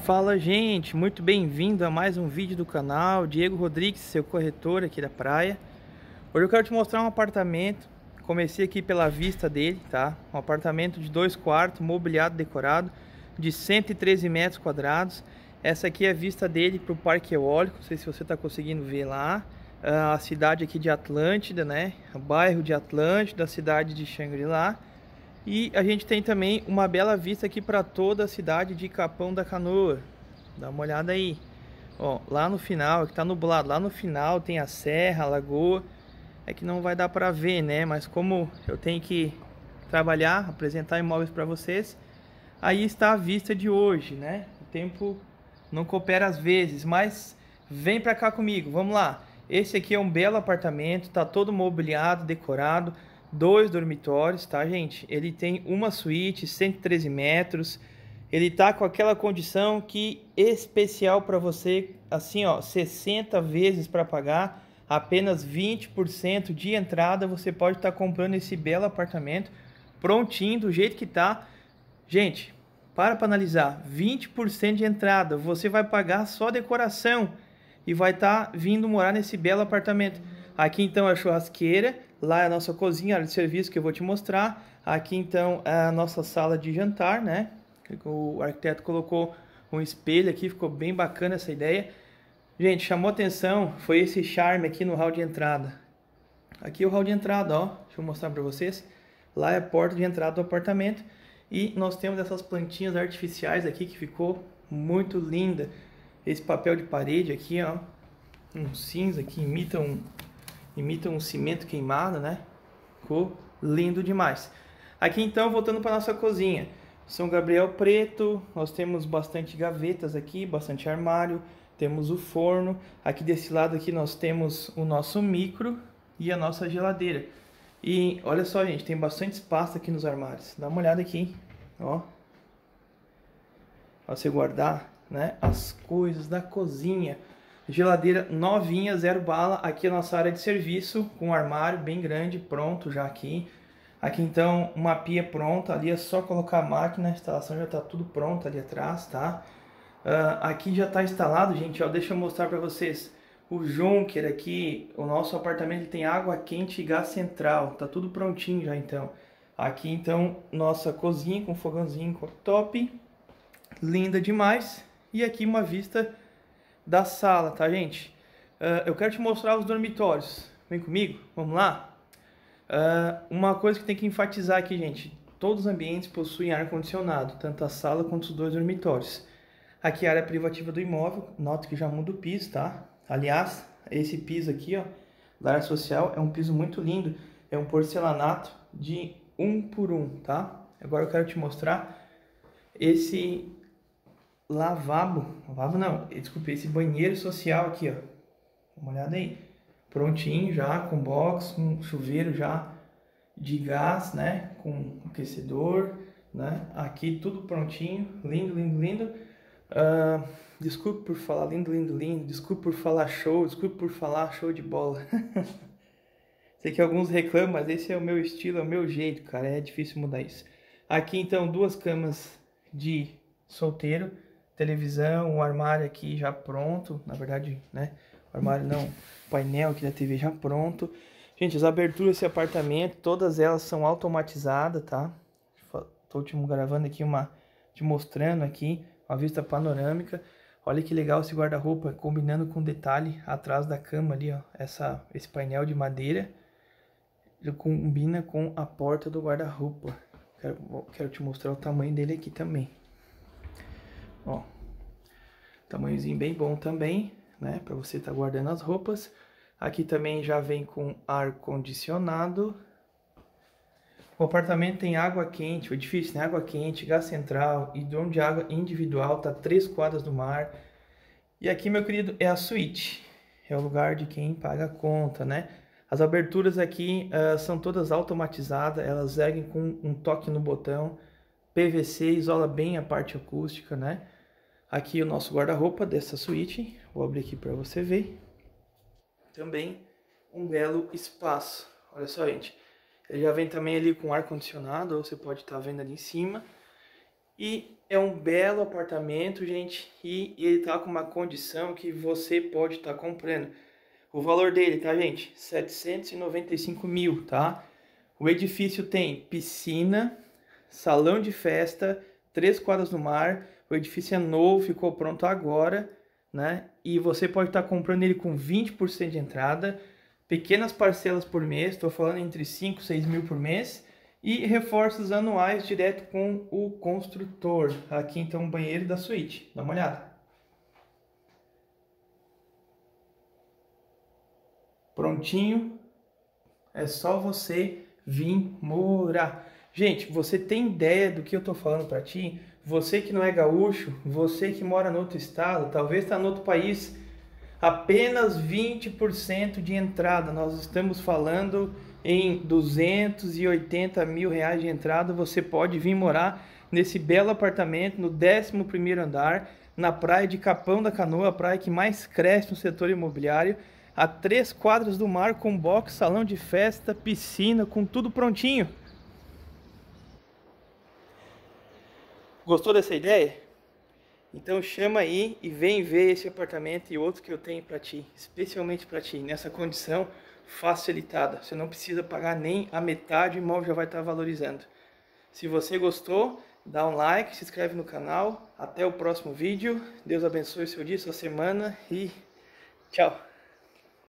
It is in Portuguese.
Fala, gente, muito bem-vindo a mais um vídeo do canal. Diego Rodrigues, seu corretor aqui da praia. Hoje eu quero te mostrar um apartamento. Comecei aqui pela vista dele, tá? Um apartamento de 2 quartos, mobiliado, decorado, de 113 metros quadrados. Essa aqui é a vista dele para o Parque Eólico. Não sei se você está conseguindo ver lá. A cidade aqui de Atlântida, né? O bairro de Atlântida, a cidade de Xangri-Lá. E a gente tem também uma bela vista aqui para toda a cidade de Capão da Canoa. Dá uma olhada aí. Ó, lá no final, que tá nublado, lá no final tem a serra, a lagoa. É que não vai dar para ver, né? Mas como eu tenho que trabalhar, apresentar imóveis para vocês, aí está a vista de hoje, né? O tempo não coopera às vezes, mas vem para cá comigo, vamos lá. Esse aqui é um belo apartamento, tá todo mobiliado, decorado. 2 dormitórios, tá, gente? Ele tem uma suíte, 113 metros. Ele tá com aquela condição que especial para você, assim, ó, 60 vezes para pagar, apenas 20% de entrada. Você pode estar comprando esse belo apartamento prontinho, do jeito que tá. Gente, para analisar, 20% de entrada, você vai pagar só decoração e vai estar vindo morar nesse belo apartamento. Aqui então é a churrasqueira, lá é a nossa cozinha, área de serviço que eu vou te mostrar. Aqui então é a nossa sala de jantar, né? O arquiteto colocou um espelho aqui, ficou bem bacana essa ideia. Gente, chamou atenção, foi esse charme aqui no hall de entrada. Aqui é o hall de entrada, ó, deixa eu mostrar para vocês. Lá é a porta de entrada do apartamento. E nós temos essas plantinhas artificiais aqui que ficou muito linda. Esse papel de parede aqui, ó, um cinza que imita um cimento queimado, né? Ficou lindo demais. Aqui então, voltando para nossa cozinha. São Gabriel preto, nós temos bastante gavetas aqui, bastante armário, temos o forno. Aqui desse lado aqui nós temos o nosso micro e a nossa geladeira. E olha só, gente, tem bastante espaço aqui nos armários. Dá uma olhada aqui, ó. Pra você guardar, né, as coisas da cozinha. Geladeira novinha, 0 bala. Aqui é a nossa área de serviço, com um armário bem grande, pronto já aqui. Aqui então uma pia pronta, ali é só colocar a máquina, a instalação já está tudo pronto ali atrás, tá? Aqui já está instalado, gente, ó, deixa eu mostrar para vocês. O Junker aqui, o nosso apartamento ele tem água quente e gás central, tá tudo prontinho já então. Aqui então nossa cozinha com fogãozinho top, linda demais. E aqui uma vista da sala, tá, gente? Eu quero te mostrar os dormitórios. Vem comigo, vamos lá? Uma coisa que tem que enfatizar aqui, gente. Todos os ambientes possuem ar-condicionado, tanto a sala quanto os 2 dormitórios. Aqui é a área privativa do imóvel. Nota que já muda o piso, tá? Aliás, esse piso aqui, ó, da área social, é um piso muito lindo. É um porcelanato de 1 por 1, tá? Agora eu quero te mostrar esse lavabo não, desculpe, esse banheiro social aqui, ó. Dá uma olhada aí. Prontinho já, com box, com chuveiro já de gás, né? Com aquecedor, né? Aqui tudo prontinho, lindo, lindo, lindo. Desculpe por falar lindo, lindo, lindo. Desculpe por falar show, desculpe por falar show de bola. Sei que alguns reclamam, mas esse é o meu estilo, é o meu jeito, cara. É difícil mudar isso. Aqui então 2 camas de solteiro, televisão, um armário aqui já pronto, na verdade, né? O armário não, o painel aqui da TV já pronto. Gente, as aberturas desse apartamento, todas elas são automatizadas, tá? Tô te gravando aqui te mostrando aqui a vista panorâmica. Olha que legal esse guarda-roupa, combinando com o detalhe atrás da cama ali, ó. Esse painel de madeira, ele combina com a porta do guarda-roupa. Quero te mostrar o tamanho dele aqui também. Ó, tamanhozinho bem bom também, né, para você estar guardando as roupas. Aqui também já vem com ar condicionado. O apartamento tem água quente, o edifício tem água quente, gás central e dono de água individual, tá 3 quadras do mar. E aqui, meu querido, é a suíte, é o lugar de quem paga a conta, né? As aberturas aqui são todas automatizadas, elas erguem com um toque no botão. PVC isola bem a parte acústica, né? Aqui o nosso guarda-roupa dessa suíte, vou abrir aqui para você ver. Também um belo espaço, olha só, gente. Ele já vem também ali com ar-condicionado, ou você pode estar vendo ali em cima. E É um belo apartamento, gente, e ele tá com uma condição que você pode estar comprando. O valor dele, tá, gente? 795 mil, tá? O edifício tem piscina, salão de festa, 3 quadras no mar. O edifício é novo, ficou pronto agora, né? E você pode estar comprando ele com 20% de entrada, pequenas parcelas por mês, estou falando entre 5 e 6 mil por mês, e reforços anuais direto com o construtor. Aqui então o banheiro da suíte, dá uma olhada. Prontinho, é só você vir morar. Gente, você tem ideia do que eu tô falando para ti? Você que não é gaúcho, você que mora no outro estado, talvez está no outro país, apenas 20% de entrada. Nós estamos falando em 280 mil reais de entrada. Você pode vir morar nesse belo apartamento no 11º andar, na praia de Capão da Canoa, a praia que mais cresce no setor imobiliário, a 3 quadras do mar, com box, salão de festa, piscina, com tudo prontinho. Gostou dessa ideia? Então chama aí e vem ver esse apartamento e outro que eu tenho para ti, especialmente para ti, nessa condição facilitada. Você não precisa pagar nem a metade, o imóvel já vai estar valorizando. Se você gostou, dá um like, se inscreve no canal. Até o próximo vídeo. Deus abençoe o seu dia, sua semana e tchau!